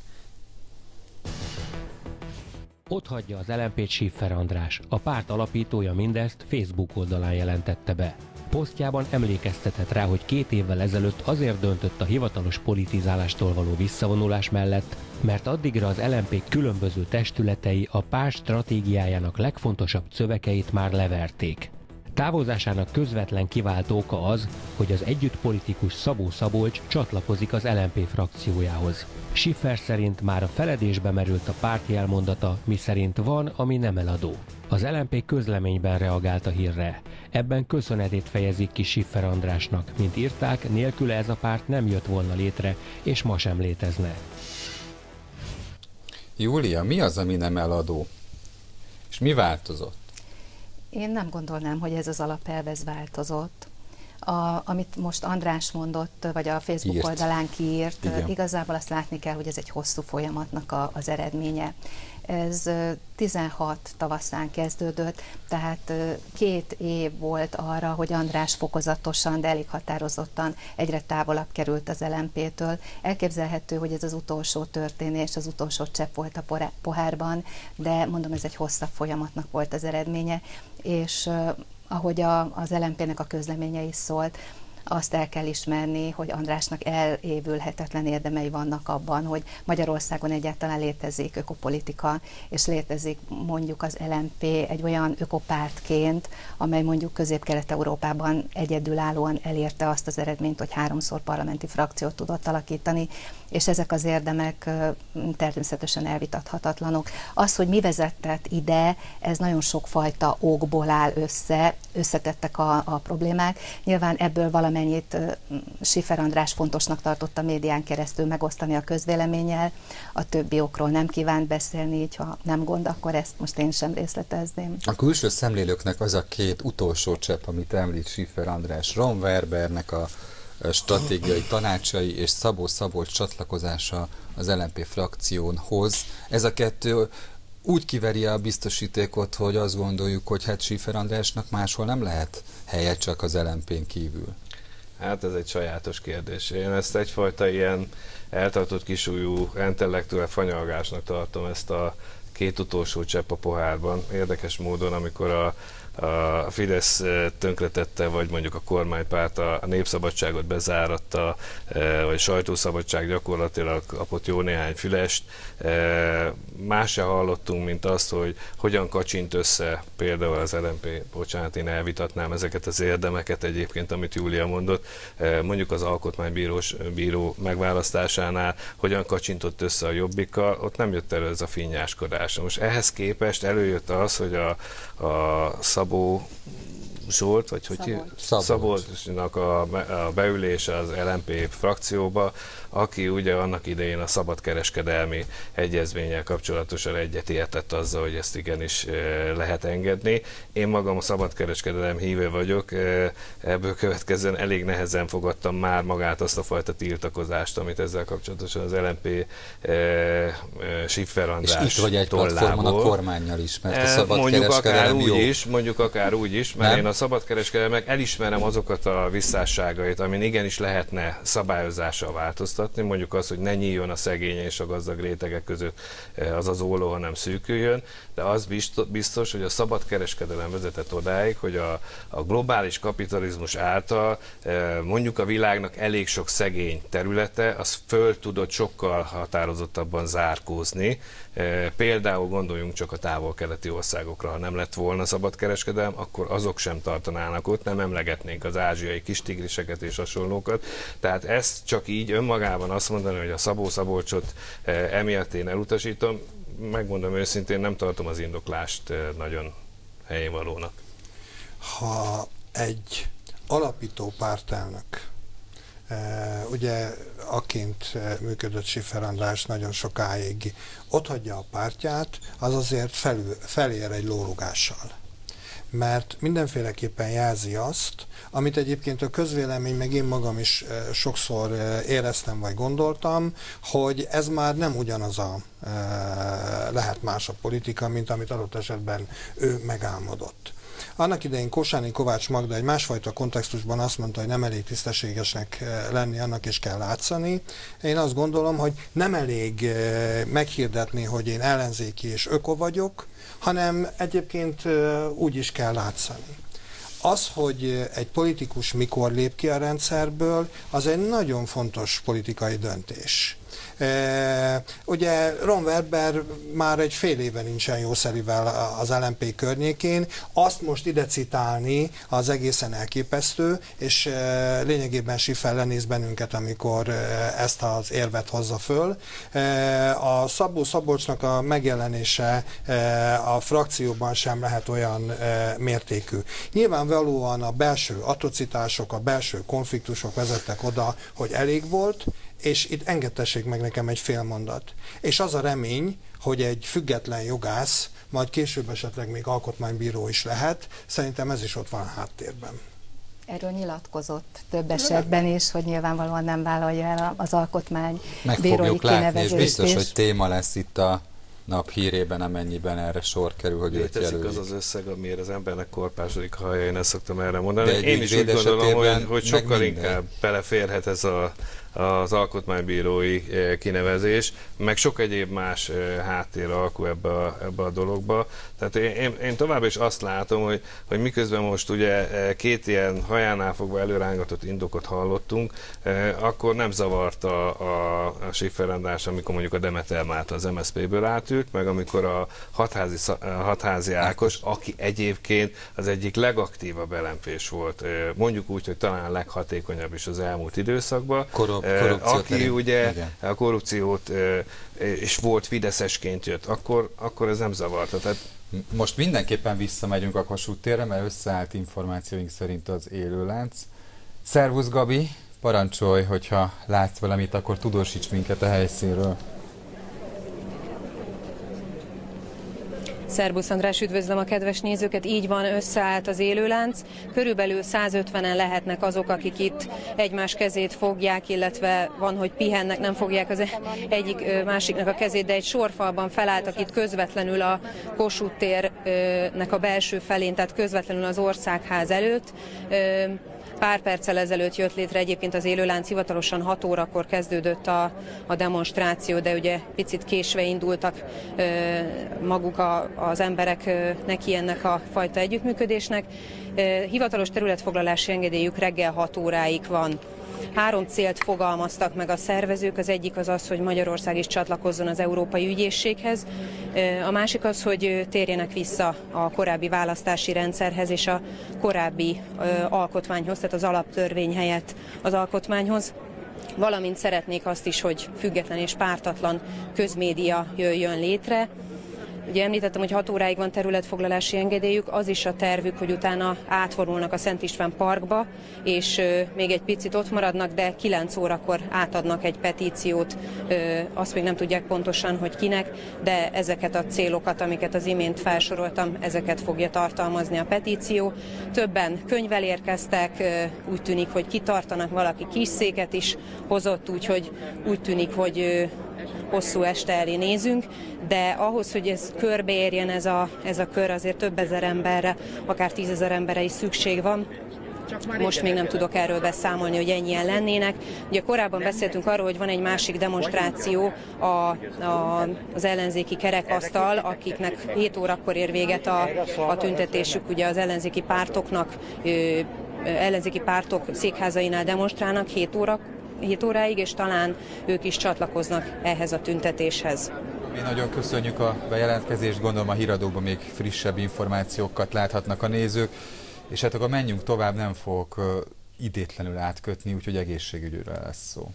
[SPEAKER 12] Ott hagyja az el em pét Schiffer András. A párt alapítója mindezt Facebook oldalán jelentette be. Posztjában emlékeztetett rá, hogy két évvel ezelőtt azért döntött a hivatalos politizálástól való visszavonulás mellett, mert addigra az el em pé különböző testületei a párt stratégiájának legfontosabb szövekeit már leverték. Távozásának közvetlen kiváltó oka az, hogy az együttpolitikus Szabó Szabolcs csatlakozik az el em pé frakciójához. Schiffer szerint már a feledésbe merült a párti elmondata, miszerint van, ami nem eladó. Az el em pé közleményben reagált a hírre. Ebben köszönetét fejezik ki Schiffer Andrásnak, mint írták, nélküle ez a párt nem jött volna létre, és ma sem létezne.
[SPEAKER 1] Júlia, mi az, ami nem eladó? És mi változott?
[SPEAKER 6] Én nem gondolnám, hogy ez az alapelv ez változott. A, amit most András mondott, vagy a Facebook
[SPEAKER 1] Írt.
[SPEAKER 6] oldalán kiírt,
[SPEAKER 1] Igen.
[SPEAKER 6] igazából azt látni kell, hogy ez egy hosszú folyamatnak a, az eredménye. Ez tizenhat tavaszán kezdődött, tehát két év volt arra, hogy András fokozatosan, de elég határozottan egyre távolabb került az el em pé-től. Elképzelhető, hogy ez az utolsó történés, az utolsó csepp volt a pohárban, de mondom, ez egy hosszabb folyamatnak volt az eredménye, és ahogy a, az el em pé-nek a közleménye is szólt, azt el kell ismerni, hogy Andrásnak elévülhetetlen érdemei vannak abban, hogy Magyarországon egyáltalán létezik ökopolitika, és létezik mondjuk az el em pé egy olyan ökopártként, amely mondjuk Közép-Kelet-Európában egyedülállóan elérte azt az eredményt, hogy háromszor parlamenti frakciót tudott alakítani, és ezek az érdemek természetesen elvitathatatlanok. Az, hogy mi vezetett ide, ez nagyon sokfajta okból áll össze, összetettek a, a problémák. Nyilván ebből valamennyit Schiffer András fontosnak tartott a médián keresztül megosztani a közvéleménnyel, a többi okról nem kívánt beszélni, így ha nem gond, akkor ezt most én sem részletezném.
[SPEAKER 1] A külső szemlélőknek az a két utolsó csepp, amit említ Schiffer András, Ron Werbernek a stratégiai tanácsai és Szabó Szabolcs csatlakozása az el em pé frakciónhoz. Ez a kettő úgy kiveri a biztosítékot, hogy azt gondoljuk, hogy hát Schiffer Andrásnak máshol nem lehet helye, csak az el em pén kívül.
[SPEAKER 5] Hát ez egy sajátos kérdés. Én ezt egyfajta ilyen eltartott kisúlyú intellektuál fanyalgásnak tartom, ezt a két utolsó csepp a pohárban. Érdekes módon, amikor a a Fidesz tönkretette, vagy mondjuk a kormánypárt a népszabadságot bezáratta, vagy a sajtószabadság gyakorlatilag kapott jó néhány fülest. Más se hallottunk, mint azt, hogy hogyan kacsint össze például az el em pé, bocsánat, én elvitatnám ezeket az érdemeket egyébként, amit Júlia mondott, mondjuk az alkotmánybírós bíró megválasztásánál, hogyan kacsintott össze a Jobbikkal, ott nem jött elő ez a finnyáskodás. Most ehhez képest előjött az, hogy a, a Szabó Zsolt, vagy hogy Szabolcsnak a, a beülése az el em pé frakcióba, aki ugye annak idején a szabadkereskedelmi egyezménnyel kapcsolatosan egyetértett azzal, hogy ezt igenis lehet engedni. Én magam a szabadkereskedelem hívő vagyok, ebből következően elég nehezen fogadtam már magát azt a fajta tiltakozást, amit ezzel kapcsolatosan az el em pé Schiffer András
[SPEAKER 1] és itt vagy egy platformon a kormánnyal is, mert a
[SPEAKER 5] szabadkereskedelem
[SPEAKER 1] jó.
[SPEAKER 5] Úgy is, mondjuk akár úgy is, mert nem? Én a szabadkereskedelmek elismerem azokat a visszásságait, amin igenis lehetne szabályozással változtatni, mondjuk az, hogy ne nyíljon a szegény és a gazdag rétegek között az az olló, hanem szűküljön, de az biztos, hogy a szabadkereskedelem vezetett odáig, hogy a, a globális kapitalizmus által mondjuk a világnak elég sok szegény területe, az föl tudott sokkal határozottabban zárkózni. Például gondoljunk csak a távol-keleti országokra, ha nem lett volna szabadkereskedelem, akkor azok sem tartanának ott, nem emlegetnénk az ázsiai kistigriseket és hasonlókat. Tehát ezt csak így önmagában azt mondani, hogy a Szabó Szabolcsot emiatt én elutasítom, megmondom őszintén, nem tartom az indoklást nagyon helyénvalónak.
[SPEAKER 2] Ha egy alapító pártelnök, ugye aként működött Schiffer András nagyon sokáig, otthagyja a pártját, az azért felül, felér egy lórugással. Mert mindenféleképpen jelzi azt, amit egyébként a közvélemény, meg én magam is sokszor éreztem vagy gondoltam, hogy ez már nem ugyanaz a lehet más a politika, mint amit adott esetben ő megálmodott. Annak idején Kósáni Kovács Magda egy másfajta kontextusban azt mondta, hogy nem elég tisztességesnek lenni, annak is kell látszani. Én azt gondolom, hogy nem elég meghirdetni, hogy én ellenzéki és öko vagyok, hanem egyébként úgy is kell látszani. Az, hogy egy politikus mikor lép ki a rendszerből, az egy nagyon fontos politikai döntés. E, ugye Ron Werber már egy fél éve nincsen jószerivel az el em pé környékén, azt most ide citálni az egészen elképesztő, és e, lényegében Schiffer lenéz bennünket, amikor e, ezt az érvet hozza föl. E, a Szabó Szabolcsnak a megjelenése e, a frakcióban sem lehet olyan e, mértékű. Nyilvánvalóan a belső atrocitások, a belső konfliktusok vezettek oda, hogy elég volt, és itt engedtessék meg nekem egy fél mondat. És az a remény, hogy egy független jogász, majd később esetleg még alkotmánybíró is lehet, szerintem ez is ott van a háttérben.
[SPEAKER 6] Erről nyilatkozott több esetben is, hogy nyilvánvalóan nem vállalja el az alkotmány bírói kinevezést.
[SPEAKER 1] És biztos, hogy téma lesz itt a nap hírében, amennyiben erre sor kerül, hogy őt jelöljük.
[SPEAKER 5] az az összeg, amiért az embernek korpásodik a haja, én ezt szoktam erre mondani.
[SPEAKER 1] De
[SPEAKER 5] én is úgy gondolom, hogy, hogy sokkal inkább beleférhet ez a, az alkotmánybírói kinevezés, meg sok egyéb más háttér alkú ebbe a, ebbe a dologba. Tehát én, én tovább is azt látom, hogy, hogy miközben most ugye két ilyen hajánál fogva előrángatott indokot hallottunk, akkor nem zavarta a, a Schiffer András, amikor mondjuk a Demeter Márton az em es zé pé-ből átült, meg amikor a hatházi, hatházi Ákos, aki egyébként az egyik legaktívabb el em pés volt, mondjuk úgy, hogy talán leghatékonyabb is az elmúlt időszakban,
[SPEAKER 1] Korrup,
[SPEAKER 5] aki terén. ugye igen. a korrupciót és volt fideszesként jött, akkor, akkor ez nem zavarta. Tehát
[SPEAKER 1] most mindenképpen visszamegyünk a Kossuth térre, mert összeállt információink szerint az élőlánc. Szervusz Gabi, parancsolj, hogyha látsz valamit, akkor tudósíts minket a helyszínről.
[SPEAKER 11] Szerbusz András, üdvözlöm a kedves nézőket, így van, összeállt az élőlánc. Körülbelül százötvenen lehetnek azok, akik itt egymás kezét fogják, illetve van, hogy pihennek, nem fogják az egyik másiknak a kezét, de egy sorfalban felálltak itt közvetlenül a Kossuth térnek a belső felén, tehát közvetlenül az Országház előtt. Pár perccel ezelőtt jött létre egyébként az élőlánc, hivatalosan hat órakor kezdődött a, a demonstráció, de ugye picit késve indultak ö, maguk a, az emberek ö, neki ennek a fajta együttműködésnek. Ö, hivatalos területfoglalási engedélyük reggel hat óráig van. Három célt fogalmaztak meg a szervezők, az egyik az az, hogy Magyarország is csatlakozzon az Európai Ügyészséghez, a másik az, hogy térjenek vissza a korábbi választási rendszerhez és a korábbi alkotmányhoz, tehát az alaptörvény helyett az alkotmányhoz, valamint szeretnék azt is, hogy független és pártatlan közmédia jöjjön létre. Ugye említettem, hogy hat óráig van területfoglalási engedélyük, az is a tervük, hogy utána átvonulnak a Szent István Parkba, és ö, még egy picit ott maradnak, de kilenc órakor átadnak egy petíciót, ö, azt még nem tudják pontosan, hogy kinek, de ezeket a célokat, amiket az imént felsoroltam, ezeket fogja tartalmazni a petíció. Többen könyvvel érkeztek, ö, úgy tűnik, hogy kitartanak, valaki kis széket is hozott, úgyhogy úgy tűnik, hogy ö, hosszú este elé nézünk, de ahhoz, hogy ez körbeérjen ez a, ez a kör, azért több ezer emberre, akár tízezer emberre is szükség van. Most még nem tudok erről beszámolni, hogy ennyien lennének. Ugye korábban beszéltünk arról, hogy van egy másik demonstráció, a, a, az ellenzéki kerekasztal, akiknek hét órakor ér véget a, a tüntetésük, ugye az ellenzéki pártoknak, ö, ellenzéki pártok székházainál demonstrálnak hét óra hét óráig, és talán ők is csatlakoznak ehhez a tüntetéshez.
[SPEAKER 1] Mi nagyon köszönjük a bejelentkezést, gondolom a híradókban még frissebb információkat láthatnak a nézők, és hát akkor menjünk tovább, nem fogok uh, idétlenül átkötni, úgyhogy egészségügyről lesz szó.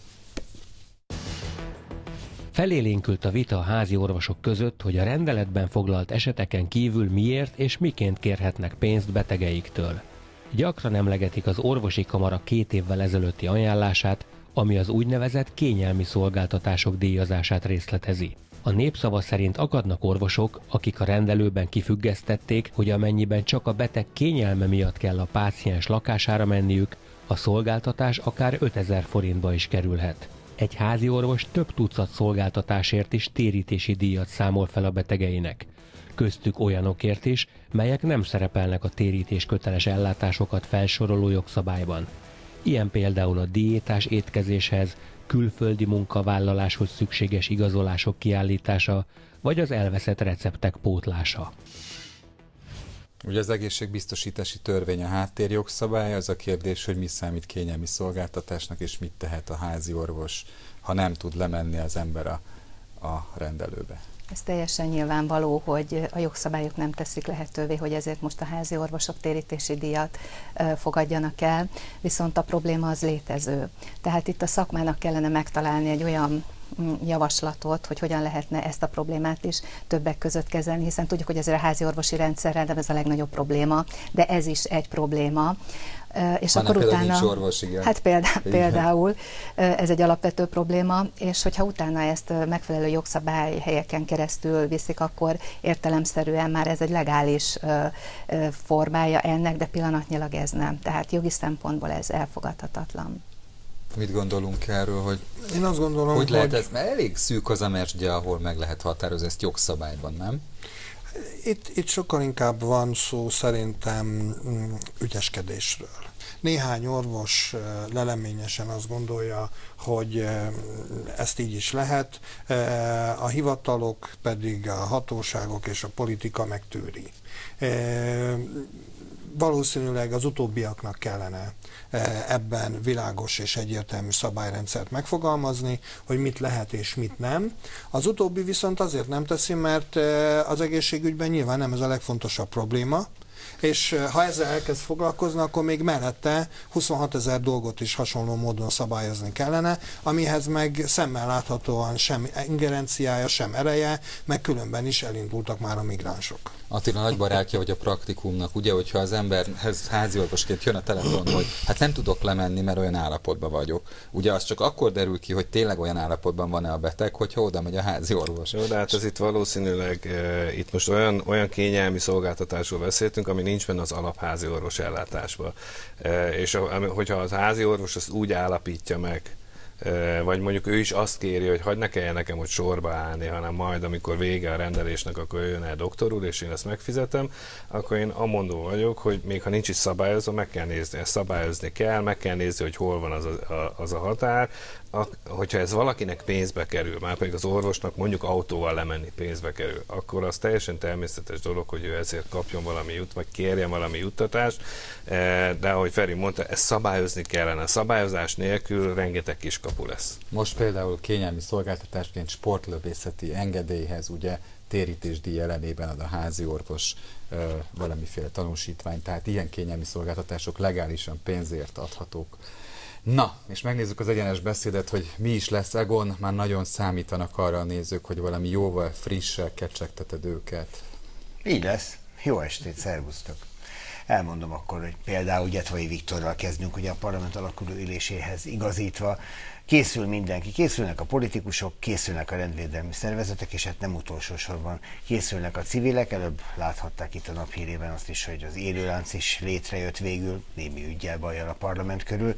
[SPEAKER 12] Felélénkült a vita a házi orvosok között, hogy a rendeletben foglalt eseteken kívül miért és miként kérhetnek pénzt betegeiktől. Gyakran emlegetik az orvosi kamara két évvel ezelőtti ajánlását, ami az úgynevezett kényelmi szolgáltatások díjazását részletezi. A Népszava szerint akadnak orvosok, akik a rendelőben kifüggesztették, hogy amennyiben csak a beteg kényelme miatt kell a páciens lakására menniük, a szolgáltatás akár ötezer forintba is kerülhet. Egy házi orvos több tucat szolgáltatásért is térítési díjat számol fel a betegeinek. Köztük olyanokért is, melyek nem szerepelnek a térítés köteles ellátásokat felsoroló jogszabályban. Ilyen például a diétás étkezéshez, külföldi munkavállaláshoz szükséges igazolások kiállítása, vagy az elveszett receptek pótlása.
[SPEAKER 1] Ugye az egészségbiztosítási törvény a háttérjogszabály, az a kérdés, hogy mi számít kényelmi szolgáltatásnak, és mit tehet a házi orvos, ha nem tud lemenni az ember a, a rendelőbe.
[SPEAKER 6] Ez teljesen nyilvánvaló, hogy a jogszabályok nem teszik lehetővé, hogy ezért most a házi orvosok térítési díjat fogadjanak el, viszont a probléma az létező. Tehát itt a szakmának kellene megtalálni egy olyan javaslatot, hogy hogyan lehetne ezt a problémát is többek között kezelni, hiszen tudjuk, hogy azért a házi orvosi rendszerrel nem ez a legnagyobb probléma, de ez is egy probléma. És
[SPEAKER 1] Van
[SPEAKER 6] akkor utána,
[SPEAKER 1] orvos, igen.
[SPEAKER 6] hát példá, például ez egy alapvető probléma, és hogyha utána ezt megfelelő jogszabály helyeken keresztül viszik, akkor értelemszerűen már ez egy legális formája ennek, de pillanatnyilag ez nem. Tehát jogi szempontból ez elfogadhatatlan.
[SPEAKER 1] Mit gondolunk erről, hogy
[SPEAKER 2] Én azt gondolom,
[SPEAKER 1] hogy lehet
[SPEAKER 2] hogy...
[SPEAKER 1] ez, mert elég szűk az a mesdje, ahol meg lehet határozni ezt jogszabályban, nem?
[SPEAKER 2] Itt, itt sokkal inkább van szó szerintem ügyeskedésről. Néhány orvos leleményesen azt gondolja, hogy ezt így is lehet, a hivatalok pedig a hatóságok és a politika megtűri. Valószínűleg az utóbbiaknak kellene ebben világos és egyértelmű szabályrendszert megfogalmazni, hogy mit lehet és mit nem. Az utóbbi viszont azért nem teszi, mert az egészségügyben nyilván nem ez a legfontosabb probléma, és ha ezzel elkezd foglalkozni, akkor még mellette huszonhat ezer dolgot is hasonló módon szabályozni kellene, amihez meg szemmel láthatóan sem ingerenciája, sem ereje, meg különben is elindultak már a migránsok.
[SPEAKER 1] Attila nagy barátja vagy a praktikumnak, ugye, hogyha az emberhez háziorvosként jön a telefon, hogy hát nem tudok lemenni, mert olyan állapotban vagyok. Ugye az csak akkor derül ki, hogy tényleg olyan állapotban van-e a beteg, hogyha oda megy a háziorvos.
[SPEAKER 5] Jó, de hát ez itt valószínűleg, e, itt most olyan, olyan kényelmi szolgáltatásról beszéltünk, ami nincs benne az alapházi orvos ellátásban. E, és a, hogyha az házi orvos azt úgy állapítja meg, vagy mondjuk ő is azt kéri, hogy hagyd ne kelljen nekem ott sorba állni, hanem majd, amikor vége a rendelésnek, akkor jön el doktor úr, és én ezt megfizetem, akkor én amondó vagyok, hogy még ha nincs is szabályozva, meg kell nézni, ezt szabályozni kell, meg kell nézni, hogy hol van az a, az a határ. A, hogyha ez valakinek pénzbe kerül, már pedig az orvosnak mondjuk autóval lemenni pénzbe kerül, akkor az teljesen természetes dolog, hogy ő ezért kapjon valami jut, vagy kérjen valami juttatást, de ahogy Feri mondta, ezt szabályozni kellene. A szabályozás nélkül rengeteg kiskapu lesz.
[SPEAKER 1] Most például kényelmi szolgáltatásként sportlövészeti engedélyhez ugye térítésdíj ellenében ad a házi orvos ö, valamiféle tanúsítvány, tehát ilyen kényelmi szolgáltatások legálisan pénzért adhatók. Na, és megnézzük az egyenes beszédet, hogy mi is lesz Egon, már nagyon számítanak arra a nézők, hogy valami jóval frissel kecsegteted őket.
[SPEAKER 13] Így lesz. Jó estét, szervusztok! Elmondom akkor, hogy például Gyetvai Viktorral kezdünk, ugye a parlament alakuló üléséhez igazítva. Készül mindenki, készülnek a politikusok, készülnek a rendvédelmi szervezetek, és hát nem utolsó sorban készülnek a civilek. Előbb láthatták itt a naphírében azt is, hogy az élőlánc is létrejött végül, némi üggyel, bajjal a parlament körül,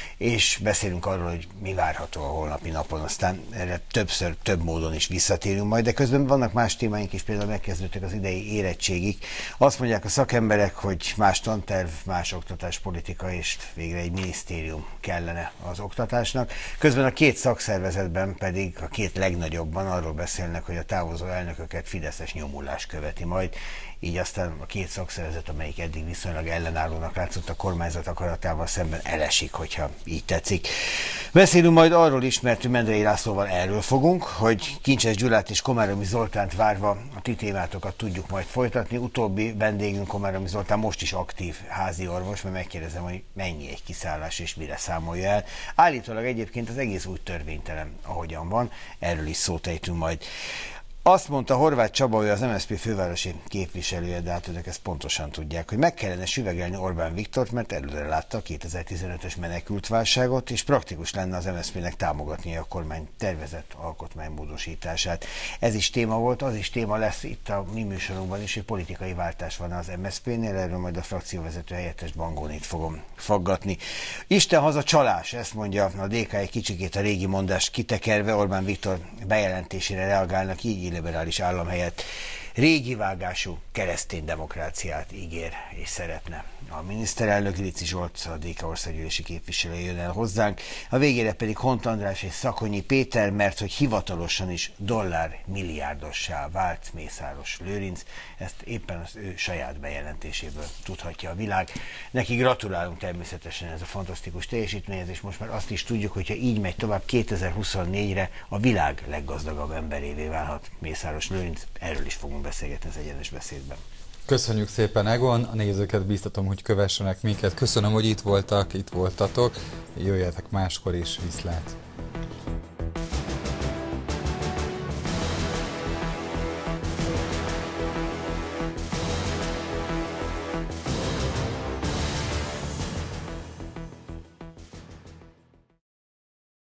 [SPEAKER 13] és beszélünk arról, hogy mi várható a holnapi napon, aztán erre többször, több módon is visszatérünk majd, de közben vannak más témáink is, például megkezdődtek az idei érettségik. Azt mondják a szakemberek, hogy más tanterv, más oktatáspolitika, és végre egy minisztérium kellene az oktatásnak. Közben a két szakszervezetben pedig, a két legnagyobban arról beszélnek, hogy a távozó elnököket fideszes nyomulás követi majd, így aztán a két szakszervezet, amelyik eddig viszonylag ellenállónak látszott a kormányzat akaratával szemben, elesik, hogyha így tetszik. Beszélünk majd arról is, mert Mendrei Lászlóval erről fogunk, hogy Kincses Gyulát és Komáromi Zoltánt várva a ti témátokat tudjuk majd folytatni. Utóbbi vendégünk Komáromi Zoltán most is aktív házi orvos, mert megkérdezem, hogy mennyi egy kiszállás és mire számolja el. Állítólag egyébként az egész úgy törvénytelen, ahogyan van, erről is szót ejtünk majd. Azt mondta Horváth Csaba, ő az em es zé pé fővárosi képviselője, de hát önök ezt pontosan tudják, hogy meg kellene süvegelni Orbán Viktort, mert előre látta a kétezer-tizenötös menekültválságot, és praktikus lenne az em es zé pének támogatnia a kormány tervezett alkotmánymódosítását. Ez is téma volt, az is téma lesz itt a mi műsorunkban is, hogy politikai váltás van az em es zé pénél, erről majd a frakcióvezető helyettes Bangónit fogom faggatni. Isten haza csalás, ezt mondja a dé ká egy kicsikét a régi mondást kitekerve, Orbán Viktor bejelentésére reagálnak, így liberális állam helyett régi vágású keresztény demokráciát ígér és szeretne. A miniszterelnök Lici Zsolt, a dé ká országgyűlési képviselő jön el hozzánk, a végére pedig Hont András és Szakonyi Péter, mert hogy hivatalosan is dollár milliárdossá vált Mészáros Lőrinc, ezt éppen az ő saját bejelentéséből tudhatja a világ. Neki gratulálunk természetesen ez a fantasztikus teljesítményhez, és most már azt is tudjuk, hogyha így megy tovább, kétezer-huszonnégyre a világ leggazdagabb emberévé válhat Mészáros Lőrinc. Erről is fogunk beszélgetni az egyenes beszédben.
[SPEAKER 1] Köszönjük szépen, Egon, a nézőket bíztatom, hogy kövessenek minket. Köszönöm, hogy itt voltak, itt voltatok. Jöjjetek máskor is, viszlát!